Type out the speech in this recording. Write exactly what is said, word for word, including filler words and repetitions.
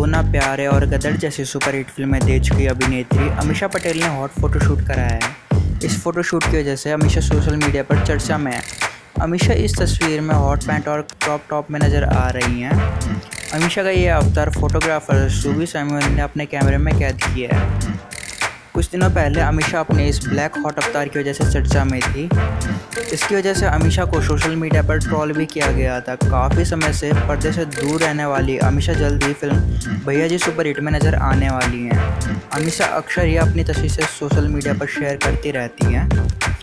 होना प्यारे और गदर जैसी सुपरहिट फिल्में दे चुकी अभिनेत्री अमीषा पटेल ने हॉट फोटोशूट कराया है। इस फोटोशूट की वजह से अमीषा सोशल मीडिया पर चर्चा में है। अमीषा इस तस्वीर में हॉट पैंट और क्रॉप टॉप में नज़र आ रही हैं। अमीषा का ये अवतार फोटोग्राफर सुबी सैमुअल ने अपने कैमरे में कैद किया है। कुछ दिनों पहले अमीषा अपने इस ब्लैक हॉट अवतार की वजह से चर्चा में थी। इसकी वजह से अमीषा को सोशल मीडिया पर ट्रोल भी किया गया था। काफ़ी समय से पर्दे से दूर रहने वाली अमीषा जल्द ही फिल्म भैया जी सुपरहिट में नज़र आने वाली हैं। अमीषा अक्सर ही अपनी तस्वीर से सोशल मीडिया पर शेयर करती रहती हैं।